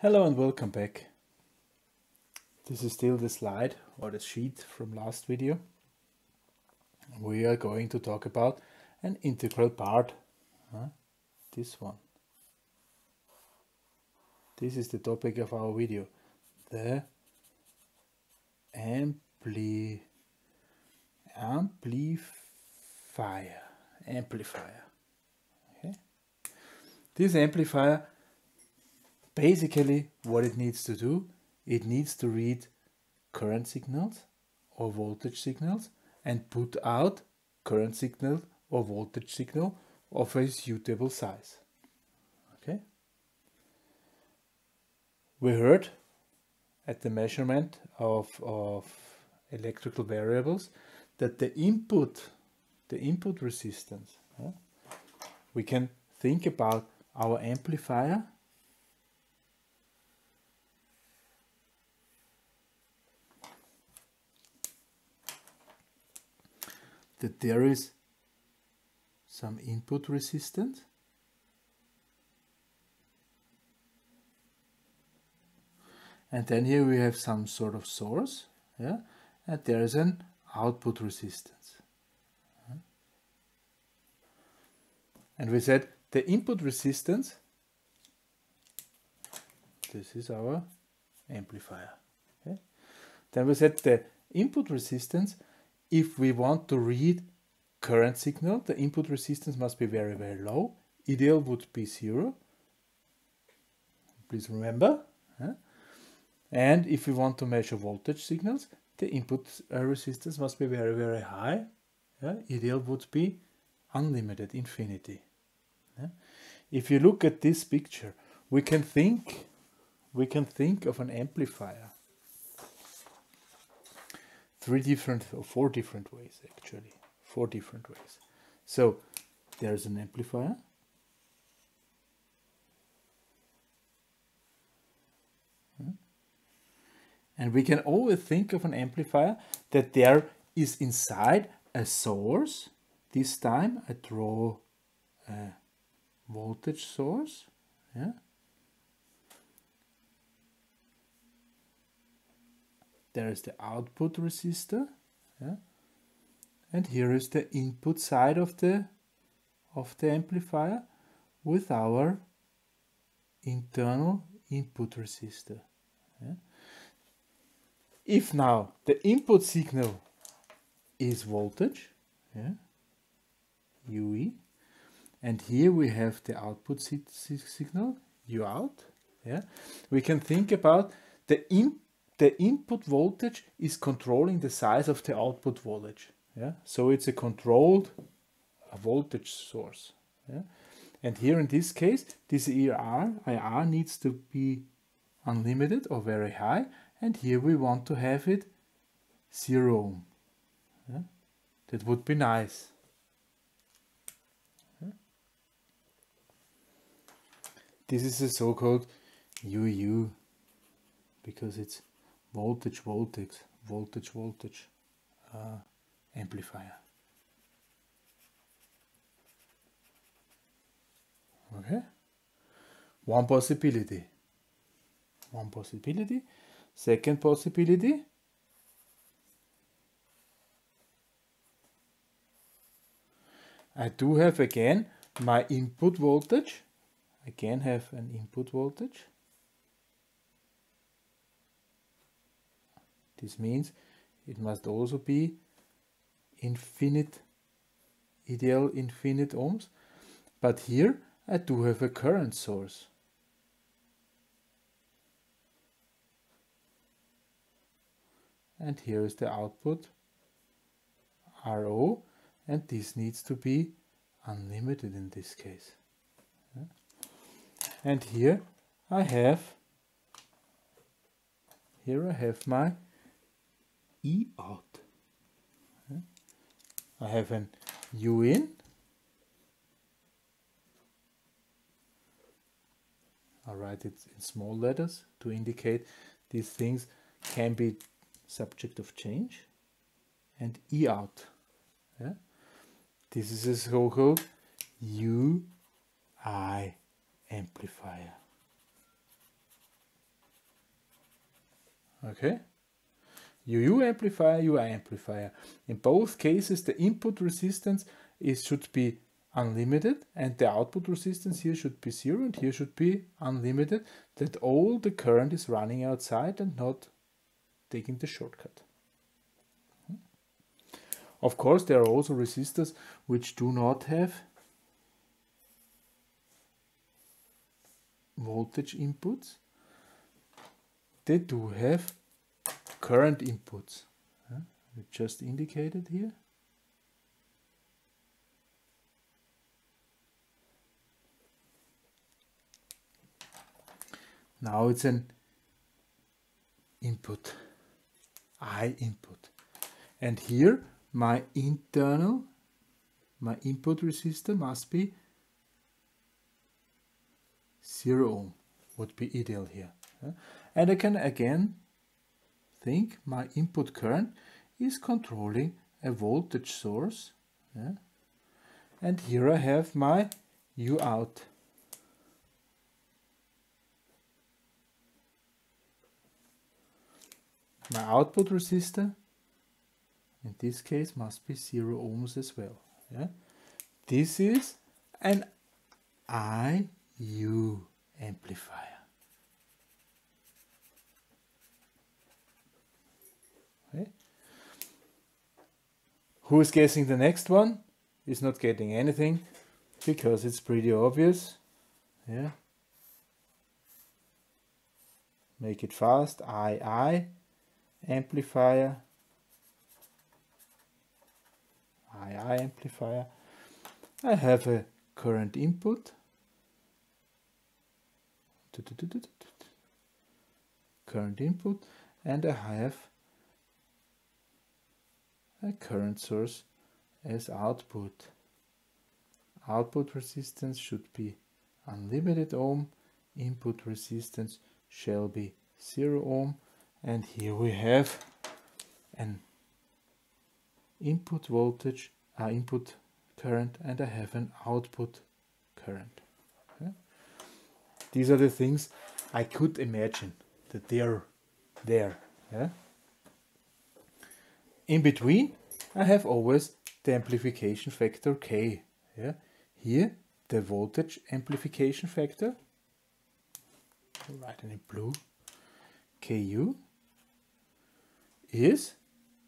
Hello and welcome back. This is still the slide or the sheet from last video. We are going to talk about an integral part. This one. This is the topic of our video. The amplifier. Okay. This amplifier, basically what it needs to do, it needs to read current signals or voltage signals and put out current signal or voltage signal of a suitable size. Okay. We heard at the measurement of electrical variables that the input resistance, we can think about our amplifier that there is some input resistance and then here we have some sort of source, and there is an output resistance. And we said the input resistance, this is our amplifier. Okay. Then we said the input resistance, if we want to read current signal, the input resistance must be very, very low. Ideal would be 0. Please remember. And if we want to measure voltage signals, the input resistance must be very, very high. Ideal would be unlimited, infinity. If you look at this picture, we can think of an amplifier. 4 different ways actually. 4 different ways. So there's an amplifier. And we can always think of an amplifier that there is inside a source. This time I draw a voltage source. There is the output resistor, and here is the input side of the amplifier with our internal input resistor. If now the input signal is voltage, UE, and here we have the output signal, U out, we can think about the input voltage is controlling the size of the output voltage. So it's a controlled voltage source. And here in this case, this IR needs to be unlimited or very high, and here we want to have it 0 ohm. That would be nice. This is a so-called UU because it's voltage amplifier. Okay, one possibility. Second possibility, I do have again my input voltage. Again have an input voltage. This means it must also be ideal infinite ohms. But here I do have a current source. And here is the output RO, and this needs to be unlimited in this case. And here I have my E out. I have an U in. I'll write it in small letters to indicate these things can be subject of change, and E out. This is a so-called UI amplifier. Okay? UU amplifier, UI amplifier. In both cases, the input resistance should be unlimited and the output resistance here should be 0 and here should be unlimited, that all the current is running outside and not taking the shortcut. Of course, there are also resistors which do not have voltage inputs. They do have current inputs. We just indicated here. Now it's an input, I input. And here my input resistor must be 0 ohm, would be ideal here. And I can again think my input current is controlling a voltage source. And here I have my U out. My output resistor in this case must be 0 ohms as well. This is an IU amplifier. Okay. Who is guessing the next one is not getting anything because it's pretty obvious. Make it fast. II amplifier. II amplifier. I have a current input. Current input, and I have a current source as output. Output resistance should be unlimited ohm. Input resistance shall be 0 ohm. And here we have an input voltage, input current, and I have an output current. These are the things I could imagine that they're there. In between, I have always the amplification factor K. Here, the voltage amplification factor, write it in blue, Ku, is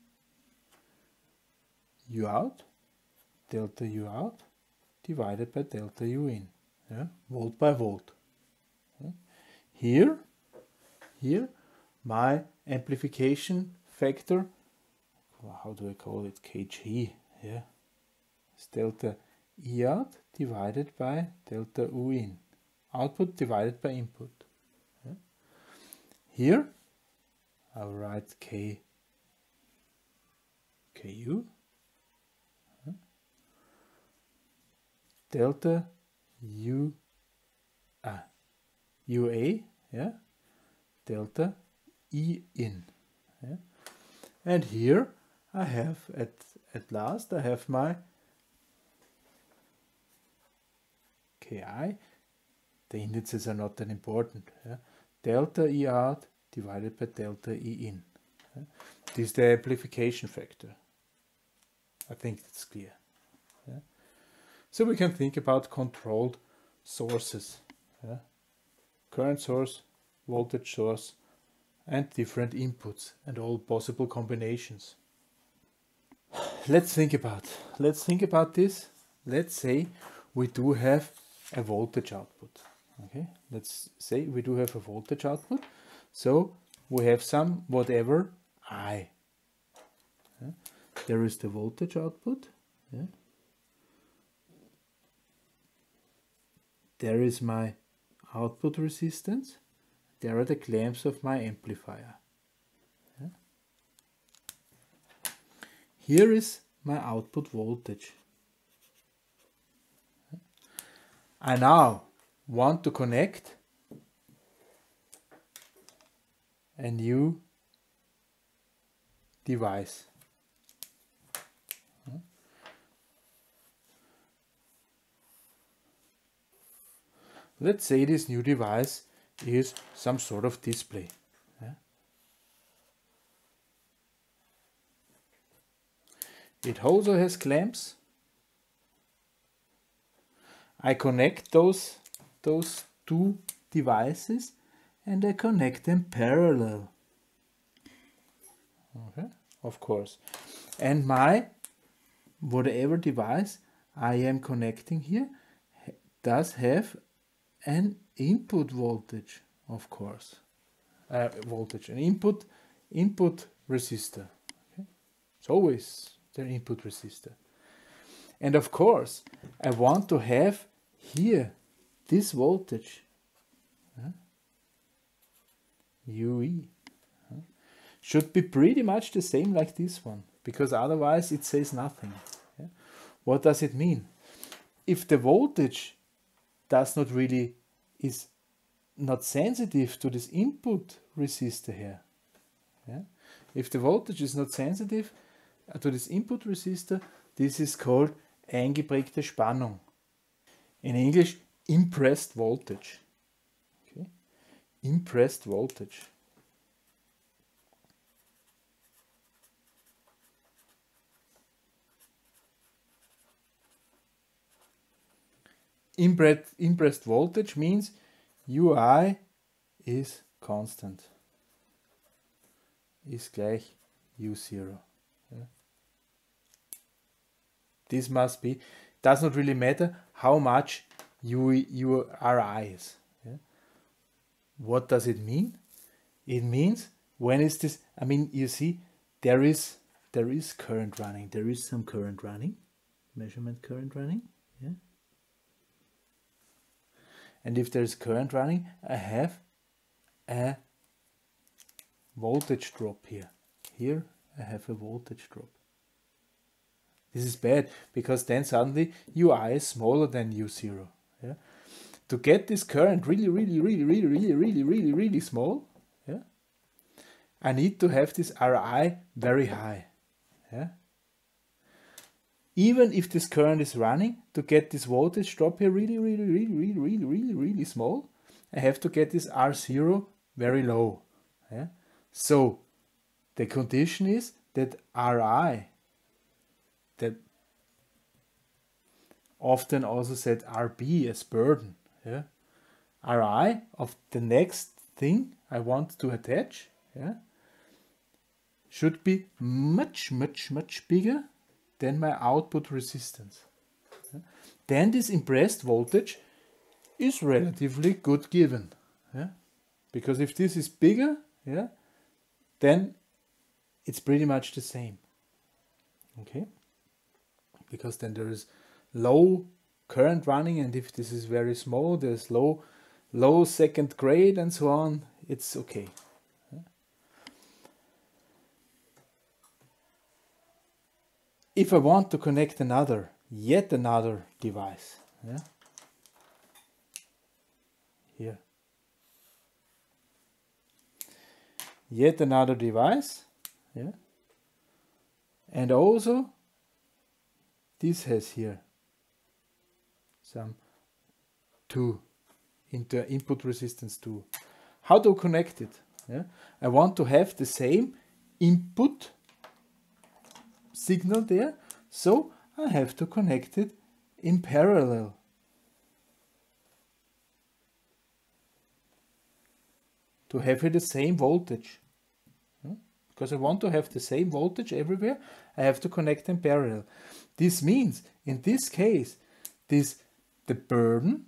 U out, delta U out, divided by delta U in, volt by volt. Here, my amplification factor, how do I call it, Kg, is delta E out divided by delta U in, output divided by input. Here, I'll write Ku, delta UA, delta E in. And here I have at last I have my Ki. The indices are not that important. Delta E out divided by delta E in. This is the amplification factor. I think that's clear. So we can think about controlled sources. Current source, voltage source, and different inputs and all possible combinations. Let's think about this. Let's say we do have a voltage output. Let's say we do have a voltage output. So we have some whatever I. There is the voltage output. There is my output resistance. There are the clamps of my amplifier. Here is my output voltage. I now want to connect a new device. Let's say this new device is some sort of display. It also has clamps. I connect those two devices and I connect them parallel. Okay, of course. And my whatever device I am connecting here does have an input voltage, of course. An input resistor. Okay? It's always the input resistor. And of course, I want to have here this voltage, UE, should be pretty much the same like this one, because otherwise it says nothing. Yeah? What does it mean? If the voltage is not sensitive to this input resistor here, yeah? If the voltage is not sensitive to this input resistor, this is called eingeprägte Spannung. In English, impressed voltage. Okay? Impressed voltage. Impressed voltage means UI is constant. Ist gleich U0. Yeah. This must be, does not really matter how much your RI is. Yeah. What does it mean? It means when is this, I mean, you see, there is current running. There is some current running, measurement current running. Yeah. And if there is current running, I have a voltage drop here. Here I have a voltage drop. This is bad because then suddenly UI is smaller than U0. Yeah? To get this current really small, yeah, I need to have this RI very high. Yeah? Even if this current is running, to get this voltage drop here really small, I have to get this R0 very low. Yeah? So the condition is that RI, that often also said RB as burden, yeah? RI of the next thing I want to attach, yeah, should be much bigger than my output resistance. Yeah? Then this impressed voltage is relatively good given. Yeah? Because if this is bigger, yeah, then it's pretty much the same. Okay? Because then there is low current running, and if this is very small, there's low second grade and so on, it's okay. If I want to connect yet another device, yeah, here, yet another device, yeah, and also this has here some 2 into input resistance 2. How to connect it? Yeah, I want to have the same input signal there, so I have to connect it in parallel. To have here the same voltage. Because I want to have the same voltage everywhere, I have to connect them parallel. This means, in this case, the burden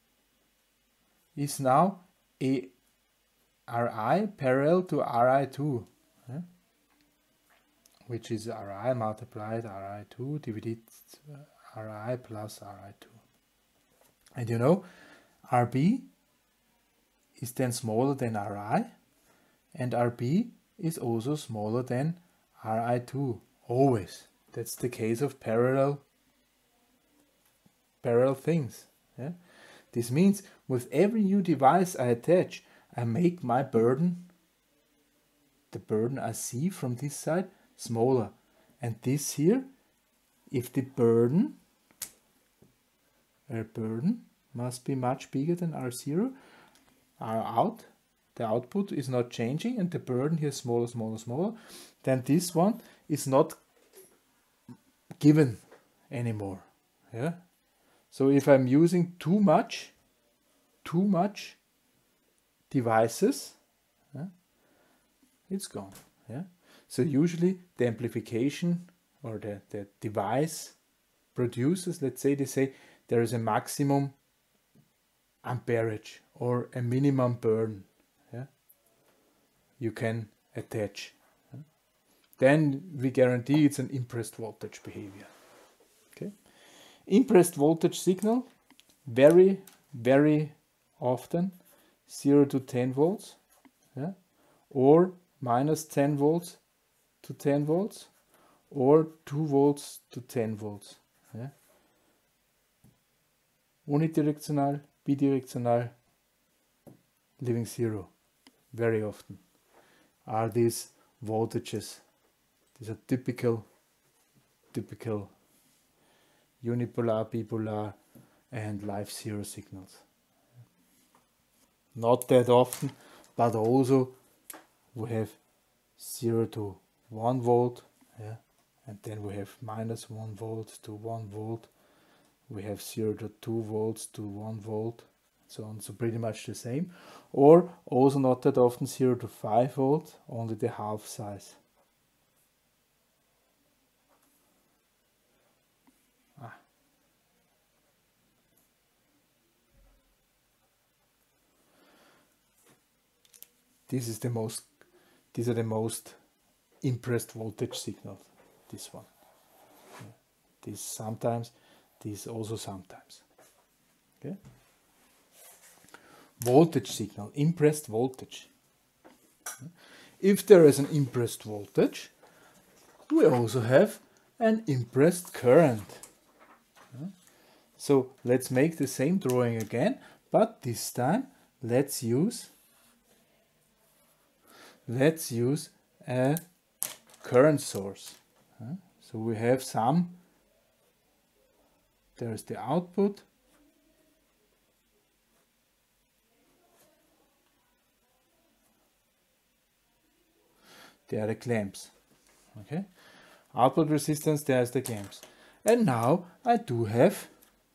is now a Ri parallel to Ri2. Yeah? Which is Ri multiplied Ri2 divided Ri plus Ri2. And you know, Rb is then smaller than Ri, and Rb is also smaller than Ri2, always. That's the case of parallel things. Yeah? This means with every new device I attach, I make my burden, the burden I see from this side, smaller. And this here, if the burden must be much bigger than R0, the output is not changing, and the burden here is smaller, then this one is not given anymore. Yeah. So if I'm using too much devices, yeah, it's gone. Yeah. So usually the amplification or the device producers, let's say, they say there is a maximum amperage or a minimum burn, yeah, you can attach. Yeah. Then we guarantee it's an impressed voltage behavior. Okay. Impressed voltage signal, very, very often 0 to 10 volts, yeah, or minus 10 volts to 10 volts, or 2 volts to 10 volts. Yeah. Unidirectional, bidirectional, leaving 0. Very often are these voltages. These are typical unipolar, bipolar, and live 0 signals. Not that often, but also we have 0 to 1 volt, yeah, and then we have minus 1 volt to 1 volt. We have 0 to 2 volts to 1 volt, so on. So pretty much the same. Or also not that often 0 to 5 volt, only the half size. These are the most impressed voltage signals. This one. Yeah. This sometimes, this also sometimes. Okay. Voltage signal, impressed voltage. If there is an impressed voltage, we also have an impressed current. So let's make the same drawing again, but this time let's use a current source. So we have there's the output, there are the clamps. Okay, output resistance, there's the clamps. And now I do have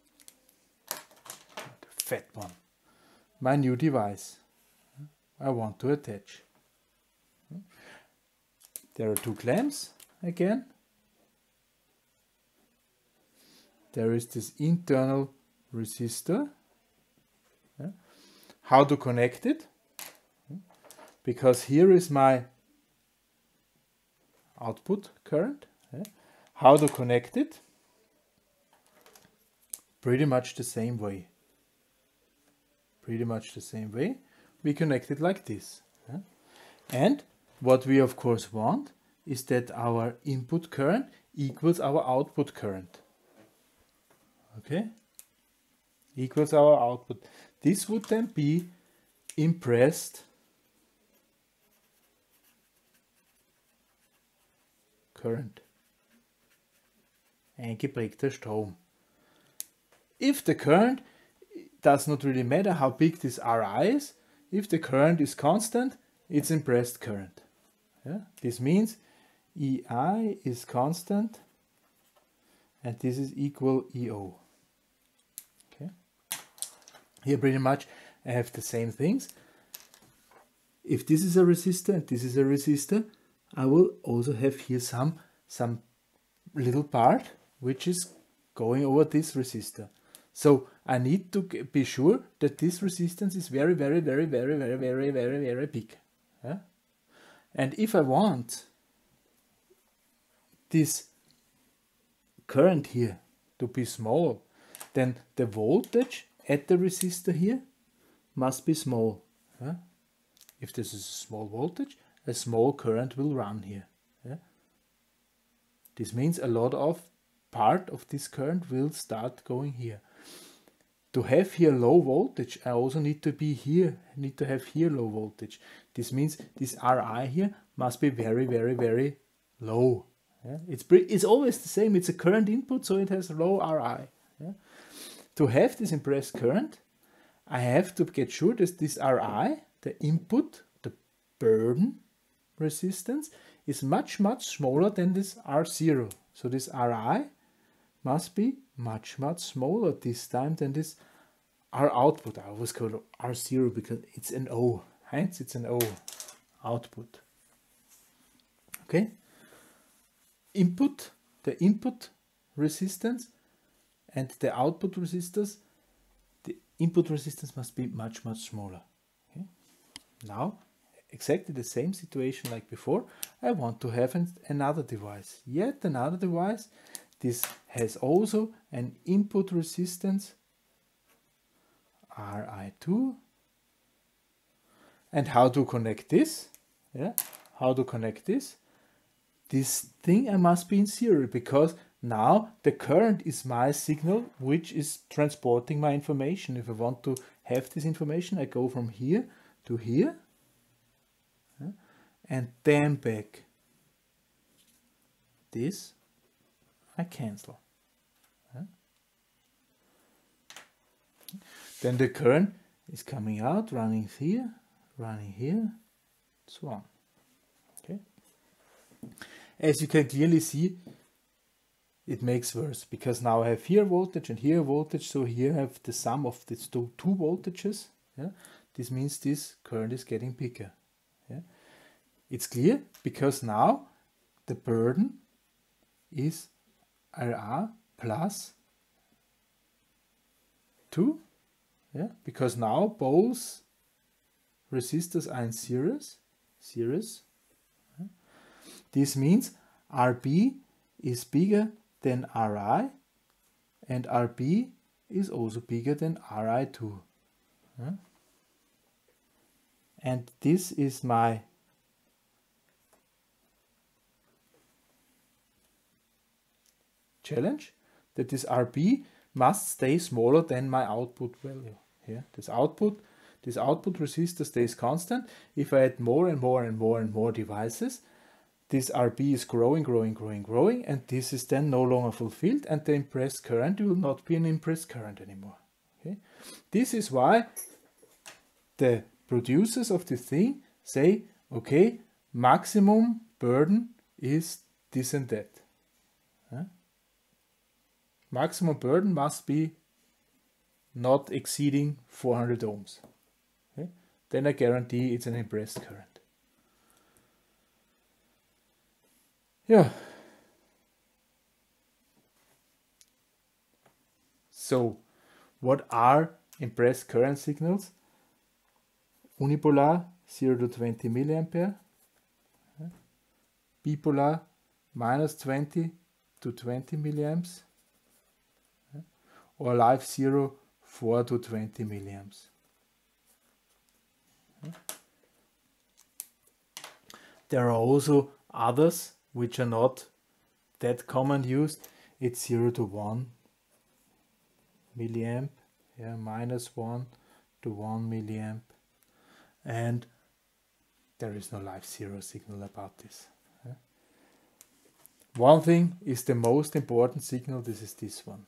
the fat one, my new device I want to attach. There are 2 clamps again. There is this internal resistor. Yeah. How to connect it? Because here is my output current. Yeah. How to connect it? Pretty much the same way. We connect it like this. Yeah. And what we of course want is that our input current equals our output current. Okay? Equals our output. This would then be impressed current. Eingeprägter Strom. If the current does not really matter how big this Ri is, if the current is constant, it's impressed current. Yeah? This means EI is constant and this is equal EO. Okay. Here pretty much I have the same things. If this is a resistor and this is a resistor, I will also have here some little part which is going over this resistor. So I need to be sure that this resistance is very, very, very, very, very, very, very, very big. Yeah? And if I want this current here to be small, then the voltage at the resistor here must be small. Yeah? If this is a small voltage, a small current will run here. Yeah? This means a lot of part of this current will start going here. To have here low voltage, I also need to have here low voltage. This means this Ri here must be very, very, very low. Yeah? It's always the same. It's a current input, so it has low Ri. Yeah? To have this impressed current, I have to get sure that this Ri, the input, the burden resistance, is much, much smaller than this R0. So this Ri must be much, much smaller this time than this R output. I always call it R0 because it's an O. Hence it's an O output. Okay? Input, the input resistance and the output resistors, the input resistance must be much, much smaller. Okay? Now, exactly the same situation like before, I want to have another device. Yet another device. This has also an input resistance Ri2. And how to connect this? Yeah, how to connect this? This thing I must be in serial because now the current is my signal which is transporting my information. If I want to have this information, I go from here to here, yeah, and then back. This I cancel. Yeah. Then the current is coming out, running here, so on. Okay. As you can clearly see, it makes worse because now I have here voltage and here voltage, so here I have the sum of these two voltages. Yeah? This means this current is getting bigger. Yeah? It's clear because now the burden is Ra plus 2, yeah? Because now both resistors are in series. Yeah? This means Rb is bigger than Ri and Rb is also bigger than Ri2. Yeah? And this is my challenge, that this Rb must stay smaller than my output value. Yeah? This output resistor stays constant. If I add more and more devices, this Rb is growing, and this is then no longer fulfilled, and the impressed current will not be an impressed current anymore. Okay? This is why the producers of this thing say, okay, maximum burden is this and that. Huh? Maximum burden must be not exceeding 400 ohms. Okay? Then I guarantee it's an impressed current. Yeah. So, what are impressed current signals? Unipolar 0 to 20 milliampere, bipolar minus 20 to 20 milliamps, or live 0 4 to 20 milliamps. There are also others which are not that common used. It's 0 to 1 milliamp, yeah, minus 1 to 1 milliamp, and there is no live 0 signal about this. Yeah. One thing is the most important signal, this is this one.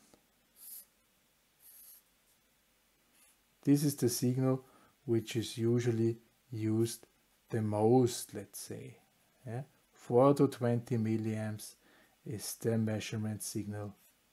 This is the signal which is usually used the most, let's say. Yeah. 4 to 20 milliamps is the measurement signal.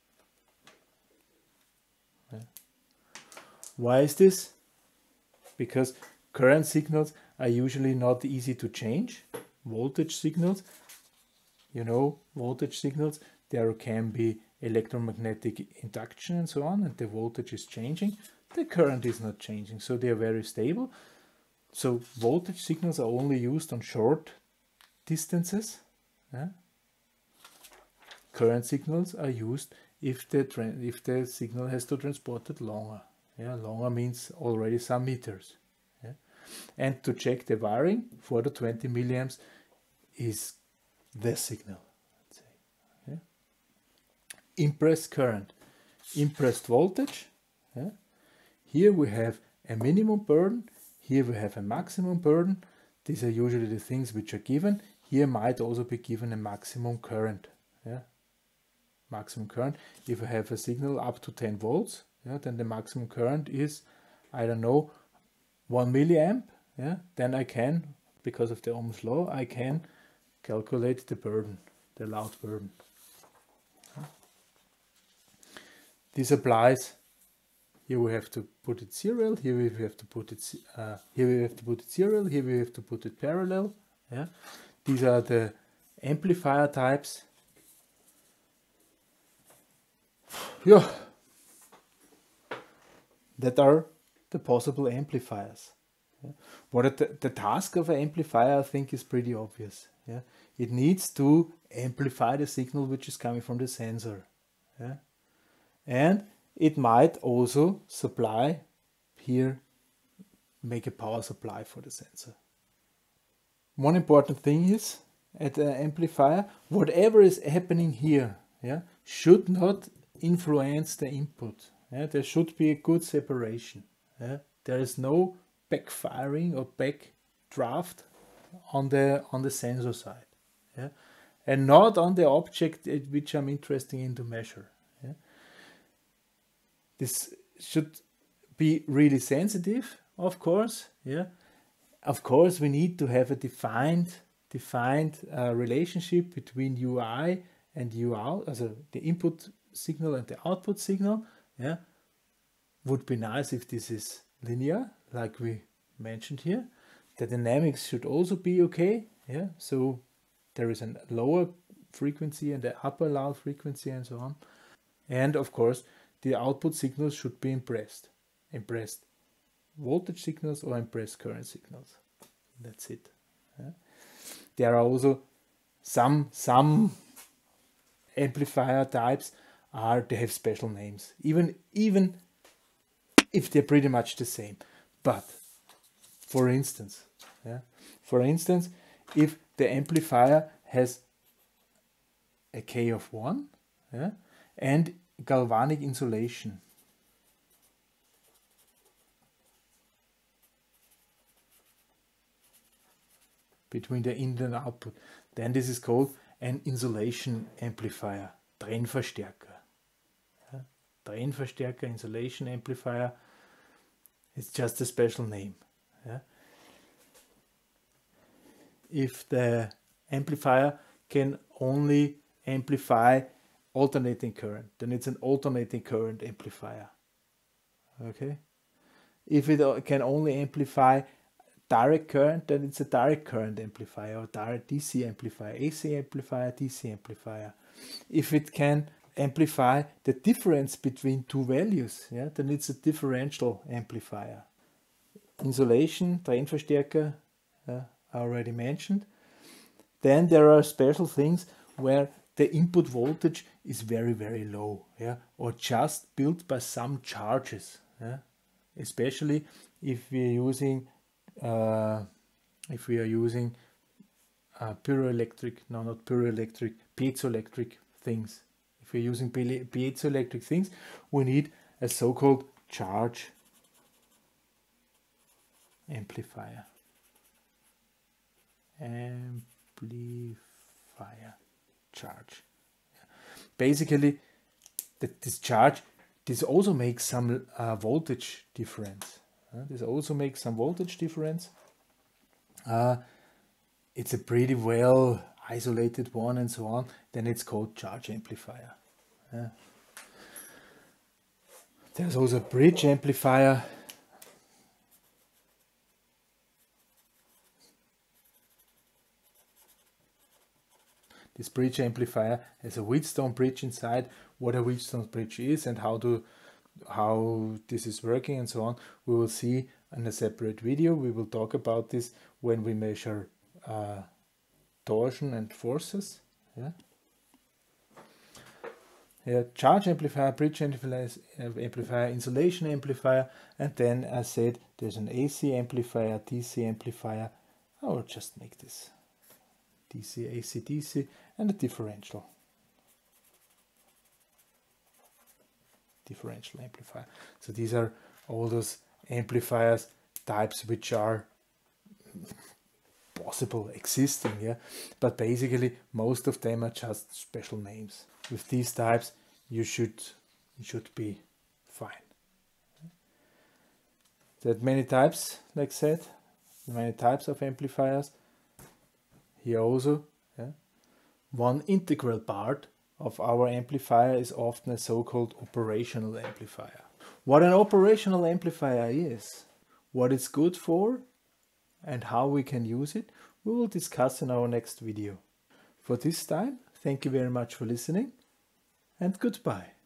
Yeah. Why is this? Because current signals are usually not easy to change. Voltage signals, you know, voltage signals, there can be electromagnetic induction and so on, and the voltage is changing. The current is not changing, so they are very stable. So voltage signals are only used on short distances. Yeah? Current signals are used if the signal has to transport it longer. Yeah? Longer means already some meters. Yeah? And to check the wiring, 4 to 20 milliamps is the signal. Let's say. Yeah? Impressed current, impressed voltage. Yeah? Here we have a minimum burden, here we have a maximum burden. These are usually the things which are given. Here might also be given a maximum current. Yeah? Maximum current. If I have a signal up to 10 volts, yeah, then the maximum current is, I don't know, 1 milliamp. Yeah? Then I can, because of the Ohm's law, I can calculate the burden, the allowed burden. this applies. Here we have to put it serial. Here we have to put it. Here we have to put it serial. Here we have to put it parallel. Yeah, these are the amplifier types. Yeah, that are the possible amplifiers. Yeah. What the task of an amplifier, I think, is pretty obvious. Yeah, it needs to amplify the signal which is coming from the sensor. Yeah, and it might also supply here, make a power supply for the sensor. One important thing is at the amplifier, whatever is happening here, yeah, should not influence the input. Yeah, there should be a good separation. Yeah, there is no backfiring or backdraft on the sensor side. Yeah, and not on the object which I'm interested in to measure. Yeah. This should be really sensitive, of course. Yeah, of course we need to have a defined relationship between UI and UOut, also the input signal and the output signal. Yeah, would be nice if this is linear, like we mentioned here. The dynamics should also be okay. Yeah, so there is a lower frequency and an upper loud frequency and so on. And of course, the output signals should be impressed voltage signals or impressed current signals. That's it. Yeah. There are also some amplifier types they have special names, even if they're pretty much the same. But for instance, if the amplifier has a K of 1, yeah, and galvanic insulation, between the in and output, then this is called an insulation amplifier, Trennverstärker. Yeah. Trennverstärker, insulation amplifier, it's just a special name. Yeah. If the amplifier can only amplify alternating current, then it's an alternating current amplifier. Okay. If it can only amplify direct current, then it's a direct current amplifier or direct DC amplifier, AC amplifier, DC amplifier. If it can amplify the difference between two values, yeah, then it's a differential amplifier. Insulation, Trennverstärker, I already mentioned. Then there are special things where the input voltage is very, very low, yeah, or just built by some charges, yeah, especially if we are using piezoelectric things. If we're using piezoelectric things, we need a so-called charge amplifier. Charge. Basically, this also makes some voltage difference. This also makes some voltage difference. It's a pretty well isolated one and so on. Then it's called charge amplifier. There's also a bridge amplifier. This bridge amplifier has a Wheatstone bridge inside. What a Wheatstone bridge is and how this is working and so on, we will see in a separate video. We will talk about this when we measure torsion and forces. Charge amplifier, bridge amplifier, insulation amplifier, and then I said there's an AC amplifier, DC amplifier. I will just make this DC, AC, DC, and a differential amplifier. So these are all those amplifiers types which are possible existing, yeah, but basically most of them are just special names. With these types you should be fine. There are many types, like I said, many types of amplifiers. Here also, yeah. One integral part of our amplifier is often a so-called operational amplifier. What an operational amplifier is, what it's good for, and how we can use it, we will discuss in our next video. For this time, thank you very much for listening, and goodbye.